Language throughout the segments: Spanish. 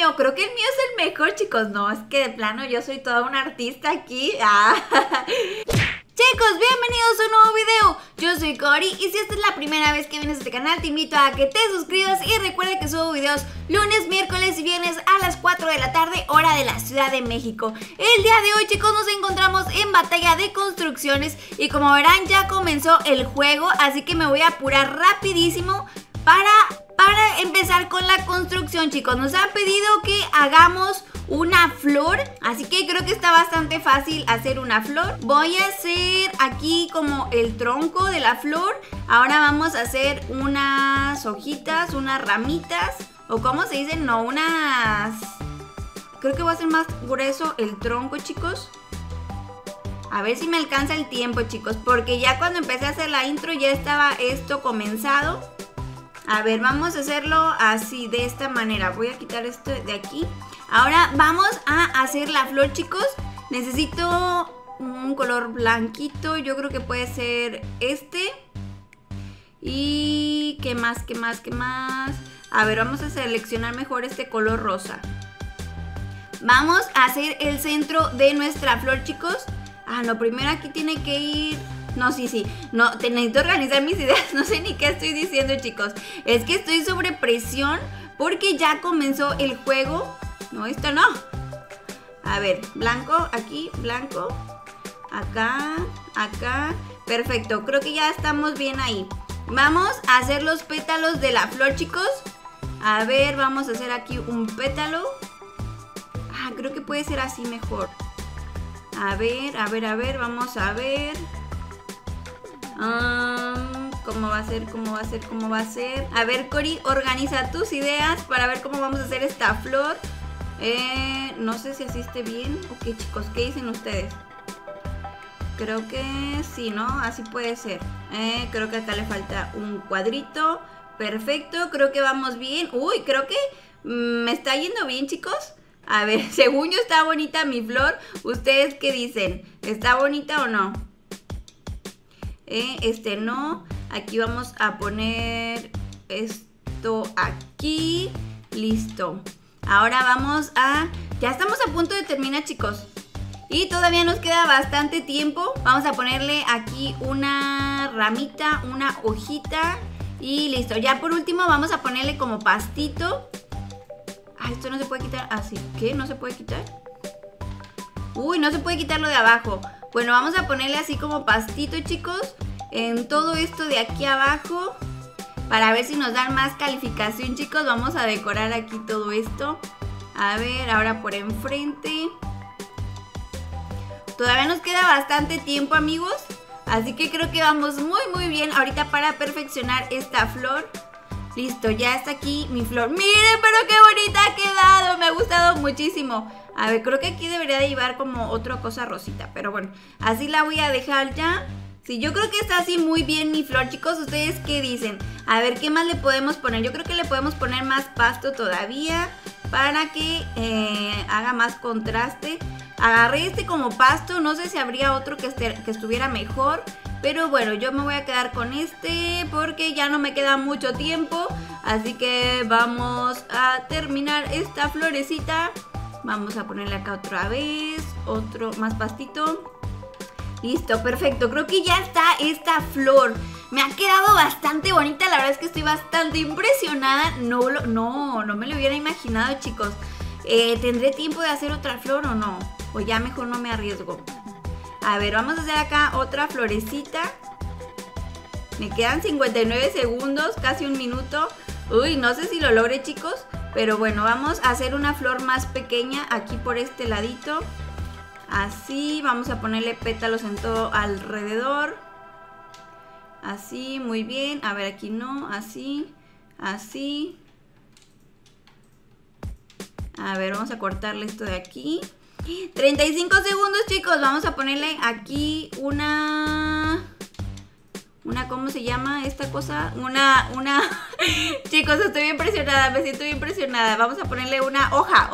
mío, creo que el mío es el mejor, chicos. No, es que de plano yo soy toda una artista aquí. Chicos, bienvenidos a un nuevo video. Yo soy Cori y si esta es la primera vez que vienes a este canal, te invito a que te suscribas y recuerda que subo videos lunes, miércoles y viernes a las 4 de la tarde, hora de la Ciudad de México. El día de hoy, chicos, nos encontramos en batalla de construcciones y como verán ya comenzó el juego, así que me voy a apurar rapidísimo para empezar con la construcción, chicos. Nos han pedido que hagamos una flor, así que creo que está bastante fácil hacer una flor. Voy a hacer aquí como el tronco de la flor. Ahora vamos a hacer unas hojitas, unas ramitas, o ¿cómo se dicen? No, unas... Creo que voy a hacer más grueso el tronco, chicos. A ver si me alcanza el tiempo, chicos, porque ya cuando empecé a hacer la intro ya estaba esto comenzado. A ver, vamos a hacerlo así, de esta manera. Voy a quitar esto de aquí. Ahora vamos a hacer la flor, chicos. Necesito un color blanquito. Yo creo que puede ser este. Y ¿qué más? ¿Qué más? ¿Qué más? A ver, vamos a seleccionar mejor este color rosa. Vamos a hacer el centro de nuestra flor, chicos. Ah, no, primero aquí tiene que ir... No, sí, no, necesito organizar mis ideas. No sé ni qué estoy diciendo, chicos. Es que estoy sobre presión porque ya comenzó el juego. No, esto no. A ver, blanco, aquí, blanco. Acá, acá. Perfecto, creo que ya estamos bien ahí. Vamos a hacer los pétalos de la flor, chicos. A ver, vamos a hacer aquí un pétalo. Ah, creo que puede ser así mejor. A ver, vamos a ver. ¿Cómo va a ser? ¿Cómo va a ser? ¿Cómo va a ser? A ver, Cori, organiza tus ideas para ver cómo vamos a hacer esta flor. No sé si así esté bien. Ok, chicos, ¿qué dicen ustedes? Creo que sí, ¿no? Así puede ser. Creo que acá le falta un cuadrito. Perfecto, creo que vamos bien. Uy, creo que me está yendo bien, chicos. A ver, según yo está bonita mi flor. ¿Ustedes qué dicen? ¿Está bonita o no? No. Aquí vamos a poner esto aquí. Listo. Ahora vamos a... Ya estamos a punto de terminar, chicos. Y todavía nos queda bastante tiempo. Vamos a ponerle aquí una ramita, una hojita. Y listo. Ya por último vamos a ponerle como pastito. Ah, esto no se puede quitar. Ah, sí. ¿Qué? ¿No se puede quitar? Uy, no se puede quitar lo de abajo. Bueno, vamos a ponerle así como pastito, chicos, en todo esto de aquí abajo, para ver si nos dan más calificación, chicos. Vamos a decorar aquí todo esto. A ver, ahora por enfrente. Todavía nos queda bastante tiempo, amigos, así que creo que vamos muy bien ahorita para perfeccionar esta flor. Listo, ya está aquí mi flor. ¡Miren, pero qué bonita ha quedado! Me ha gustado muchísimo. A ver, creo que aquí debería de llevar como otra cosa rosita, pero bueno, así la voy a dejar ya. Sí, yo creo que está así muy bien mi flor, chicos. ¿Ustedes qué dicen? A ver, ¿qué más le podemos poner? Yo creo que le podemos poner más pasto todavía para que haga más contraste. Agarré este como pasto, no sé si habría otro que estuviera mejor, pero bueno, yo me voy a quedar con este porque ya no me queda mucho tiempo. Así que vamos a terminar esta florecita. Vamos a ponerle acá otra vez, otro más pastito. Listo, perfecto, creo que ya está esta flor. Me ha quedado bastante bonita, la verdad es que estoy bastante impresionada. No me lo hubiera imaginado, chicos. ¿Tendré tiempo de hacer otra flor o no? O ya mejor no me arriesgo. A ver, vamos a hacer acá otra florecita. Me quedan 59 segundos, casi un minuto. Uy, no sé si lo logré, chicos, pero bueno, vamos a hacer una flor más pequeña aquí por este ladito. Así, vamos a ponerle pétalos en todo alrededor. Así, muy bien. A ver, aquí no, así, así. A ver, vamos a cortarle esto de aquí. 35 segundos, chicos. Vamos a ponerle aquí una... ¿Cómo se llama esta cosa? Chicos, estoy bien impresionada, me siento bien impresionada. Vamos a ponerle una hoja.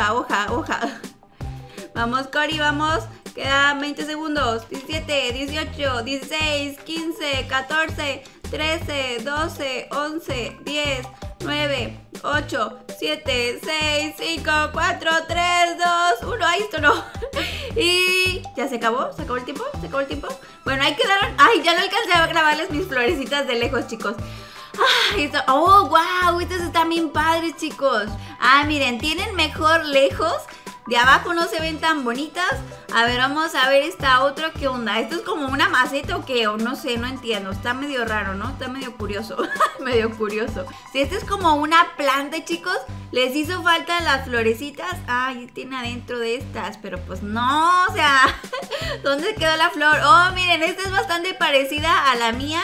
Vamos, Cori, vamos. Quedan 20 segundos. 17, 18, 16, 15, 14, 13, 12, 11, 10, 9, 8, 7, 6, 5, 4, 3, 2, 1. ¡Ay, esto no! Y ya se acabó el tiempo, Bueno, ahí quedaron. ¡Ay, ya no alcancé a grabarles mis florecitas de lejos, chicos! ¡Ay, oh, wow! Estas están bien padres, chicos. Miren, tienen mejor lejos. De abajo no se ven tan bonitas. A ver, vamos a ver esta otra. ¿Qué onda? ¿Esto es como una maceta o qué? O no sé, no entiendo. Está medio raro, ¿no? Está medio curioso. Medio curioso. Si esto es como una planta, chicos, les hizo falta las florecitas. Ay, tiene adentro de estas. Pero pues no, o sea, ¿dónde quedó la flor? Oh, miren, esta es bastante parecida a la mía.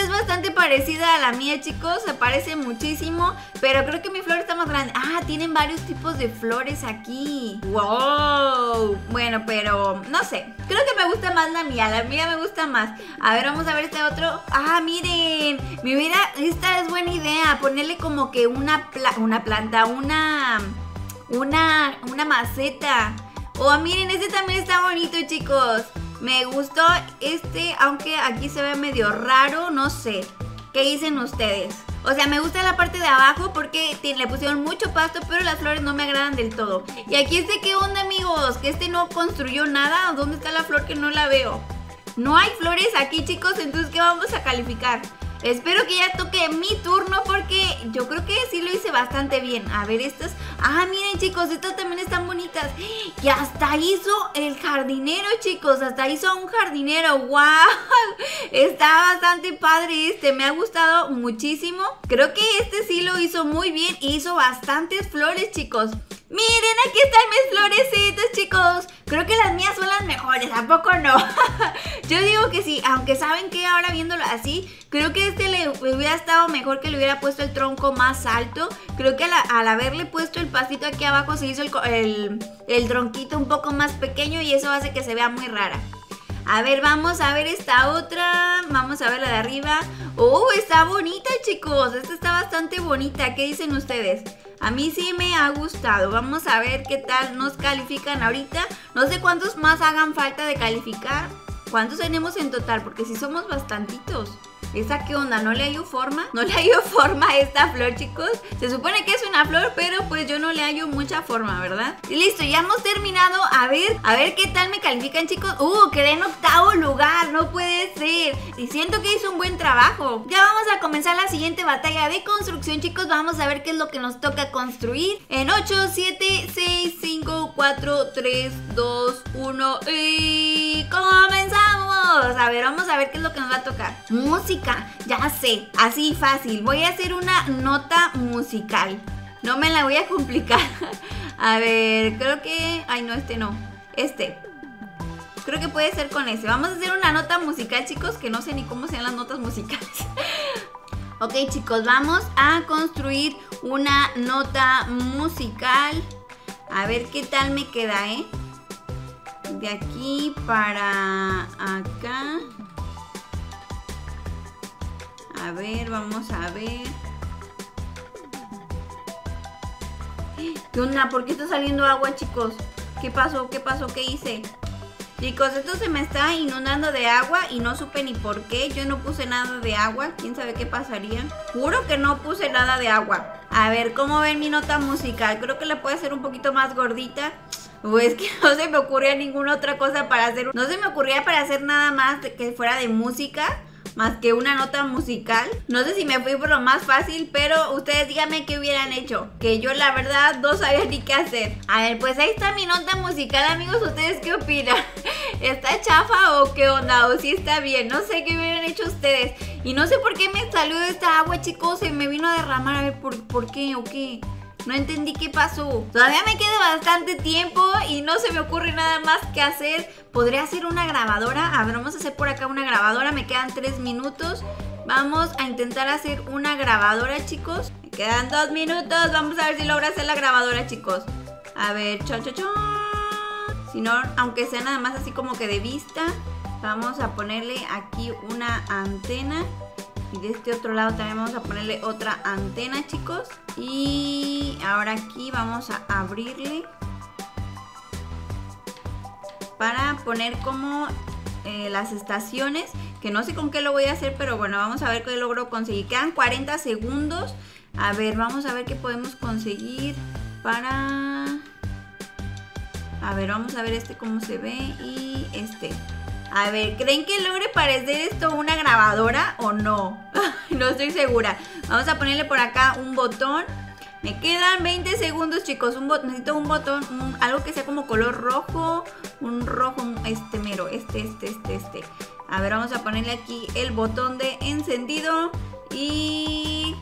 Chicos. Se parece muchísimo. Pero creo que mi flor está más grande. Tienen varios tipos de flores aquí. ¡Wow! Bueno, pero no sé. Creo que me gusta más la mía. La mía me gusta más. A ver, vamos a ver este otro. Miren. Esta es buena idea. Ponerle como que una planta, una maceta. Miren, este también está bonito, chicos. Me gustó este, aunque aquí se ve medio raro. No sé. ¿Qué dicen ustedes? O sea, me gusta la parte de abajo porque le pusieron mucho pasto, pero las flores no me agradan del todo. Y aquí ¿qué onda, amigos? ¿Que este no construyó nada? ¿Dónde está la flor que no la veo? No hay flores aquí, chicos, entonces ¿qué vamos a calificar? Espero que ya toque mi turno porque yo creo que sí lo hice bastante bien. A ver, estas... miren, chicos, estas también están bonitas. Y hasta hizo el jardinero, chicos. Hasta hizo un jardinero. ¡Wow! Está bastante padre este. Me ha gustado muchísimo. Creo que este sí lo hizo muy bien. Hizo bastantes flores, chicos. Miren, aquí están mis florecitas, chicos. Creo que las mías son las mejores, ¿a poco no? Yo digo que sí, aunque saben que ahora viéndolo así, creo que este le hubiera estado mejor que le hubiera puesto el tronco más alto. Creo que al haberle puesto el pastito aquí abajo se hizo el tronquito un poco más pequeño y eso hace que se vea muy rara. A ver, vamos a ver esta otra. Vamos a ver la de arriba. ¡Oh, está bonita, chicos! Esta está bastante bonita. ¿Qué dicen ustedes? A mí sí me ha gustado. Vamos a ver qué tal nos califican ahorita. No sé cuántos más hagan falta de calificar. ¿Cuántos tenemos en total? Porque sí somos bastantitos. ¿Esa qué onda? ¿No le hallo forma? No le hallo forma a esta flor, chicos. Se supone que es una flor, pero pues yo no le hallo mucha forma, ¿verdad? Y listo, ya hemos terminado. A ver qué tal me califican, chicos. Quedé en 8º lugar, no puede ser. Y siento que hizo un buen trabajo. Ya vamos a comenzar la siguiente batalla de construcción, chicos. Vamos a ver qué es lo que nos toca construir. En 8, 7, 6, 5, 4, 3, 2, 1 y comenzamos. A ver, vamos a ver qué es lo que nos va a tocar. Música, ya sé, así fácil. Voy a hacer una nota musical. No me la voy a complicar. A ver, creo que... Ay, no, este no. Este. Creo que puede ser con ese. Vamos a hacer una nota musical, chicos, que no sé ni cómo sean las notas musicales. Ok, chicos, vamos a construir una nota musical. A ver qué tal me queda, ¿eh? De aquí para acá. A ver, vamos a ver. ¿Qué onda? ¿Por qué está saliendo agua, chicos? ¿Qué pasó? ¿Qué pasó? ¿Qué hice? Chicos, esto se me está inundando de agua y no supe ni por qué. Yo no puse nada de agua. ¿Quién sabe qué pasaría? Juro que no puse nada de agua. A ver, ¿cómo ven mi nota musical? Creo que la puedo hacer un poquito más gordita. Es que no se me ocurría ninguna otra cosa para hacer. No se me ocurría para hacer nada más que fuera de música, más que una nota musical. No sé si me fui por lo más fácil, pero ustedes díganme qué hubieran hecho, que yo la verdad no sabía ni qué hacer. A ver, pues ahí está mi nota musical, amigos. ¿Ustedes qué opinan? ¿Está chafa o qué onda? ¿O sí está bien? No sé qué hubieran hecho ustedes. Y no sé por qué me salió esta agua, chicos. Se me vino a derramar. A ver, ¿por qué o qué? No entendí qué pasó. Todavía me queda bastante tiempo y no se me ocurre nada más que hacer. ¿Podría hacer una grabadora? A ver, vamos a hacer por acá una grabadora. Me quedan 3 minutos. Vamos a intentar hacer una grabadora, chicos. Me quedan 2 minutos. Vamos a ver si logro hacer la grabadora, chicos. A ver, si no, aunque sea nada más así como que de vista. Vamos a ponerle aquí una antena. Y de este otro lado también vamos a ponerle otra antena, chicos. Y ahora aquí vamos a abrirle para poner como las estaciones, que no sé con qué lo voy a hacer, pero bueno, vamos a ver qué logro conseguir. Quedan 40 segundos. A ver, vamos a ver qué podemos conseguir para... A ver, vamos a ver este cómo se ve y este. A ver, ¿creen que logre parecer esto una grabadora o no? No estoy segura. Vamos a ponerle por acá un botón. Me quedan 20 segundos, chicos. Necesito un botón, algo que sea como color rojo. Un rojo, este mero, este. A ver, vamos a ponerle aquí el botón de encendido. Y...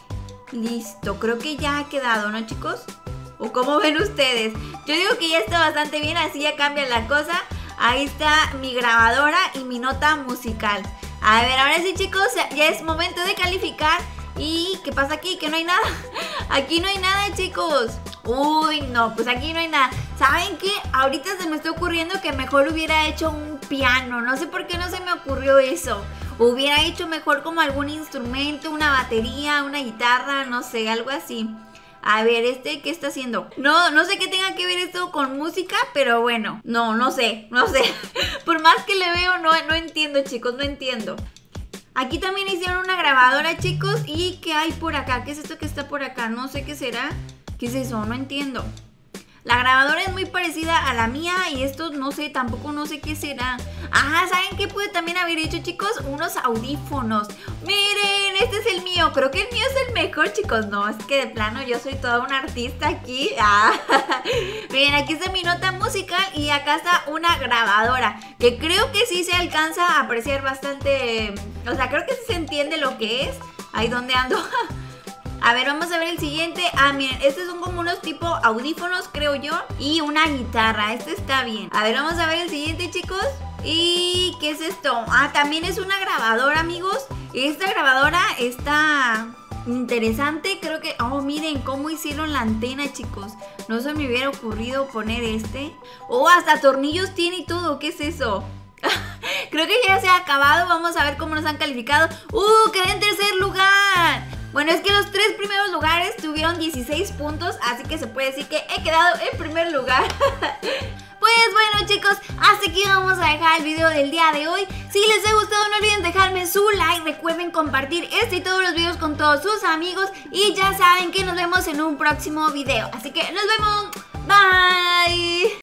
listo, creo que ya ha quedado, ¿no, chicos? ¿O cómo ven ustedes? Yo digo que ya está bastante bien, así ya cambia la cosa. Ahí está mi grabadora y mi nota musical. A ver, ahora sí, chicos, ya es momento de calificar. ¿Y qué pasa aquí? Que no hay nada. Aquí no hay nada, chicos. Uy, no, pues aquí no hay nada. ¿Saben qué? Ahorita se me está ocurriendo que mejor hubiera hecho un piano. No sé por qué no se me ocurrió eso. Hubiera hecho mejor como algún instrumento, una batería, una guitarra, no sé, algo así. A ver, ¿qué está haciendo? No sé qué tenga que ver esto con música, pero bueno, no sé. Por más que le veo, no entiendo, chicos, no entiendo. Aquí también hicieron una grabadora, chicos. ¿Y qué hay por acá? ¿Qué es esto que está por acá? No sé qué será. ¿Qué es eso? No entiendo. La grabadora es muy parecida a la mía y esto no sé, tampoco no sé qué será. Ah, ¿saben qué pude también haber hecho, chicos? Unos audífonos. Miren, este es el mío. Creo que el mío es el mejor, chicos. No, es que de plano yo soy toda una artista aquí. Miren, aquí está mi nota musical y acá está una grabadora, que creo que sí se alcanza a apreciar bastante. O sea, creo que sí se entiende lo que es. Ahí donde ando. A ver, vamos a ver el siguiente. Ah, miren, estos son como unos tipo audífonos, creo yo. Y una guitarra, este está bien. A ver, vamos a ver el siguiente, chicos. ¿Y qué es esto? Ah, también es una grabadora, amigos. Esta grabadora está interesante, creo que... Oh, miren cómo hicieron la antena, chicos. No se me hubiera ocurrido poner este. Oh, hasta tornillos tiene y todo, ¿qué es eso? Creo que ya se ha acabado, vamos a ver cómo nos han calificado. Quedé en tercer lugar. Bueno, es que los 3 primeros lugares tuvieron 16 puntos, así que se puede decir que he quedado en primer lugar. Pues bueno, chicos, hasta aquí vamos a dejar el video del día de hoy. Si les ha gustado, no olviden dejarme su like. Recuerden compartir este y todos los videos con todos sus amigos. Y ya saben que nos vemos en un próximo video. Así que nos vemos. Bye.